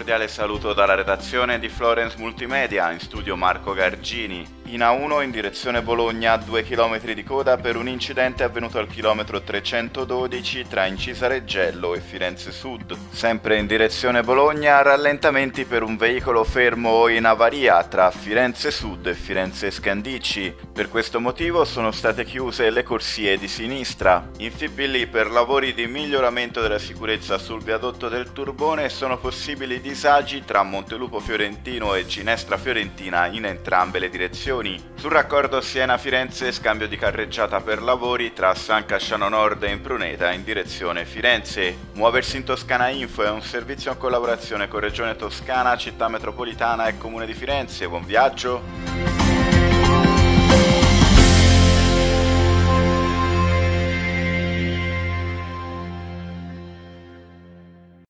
cordiale saluto dalla redazione di Florence Multimedia, in studio Marco Gargini. In A1 in direzione Bologna, 2 km di coda per un incidente avvenuto al chilometro 312 tra Incisa-Reggello e Firenze Sud. Sempre in direzione Bologna, rallentamenti per un veicolo fermo in avaria tra Firenze Sud e Firenze Scandicci. Per questo motivo sono state chiuse le corsie di sinistra. In FIBL per lavori di miglioramento della sicurezza sul viadotto del Turbone sono possibili disagi tra Montelupo Fiorentino e Ginestra Fiorentina in entrambe le direzioni. Sul raccordo Siena-Firenze scambio di carreggiata per lavori tra San Casciano Nord e Impruneta in direzione Firenze. Muoversi in Toscana Info è un servizio in collaborazione con Regione Toscana, Città Metropolitana e Comune di Firenze. Buon viaggio!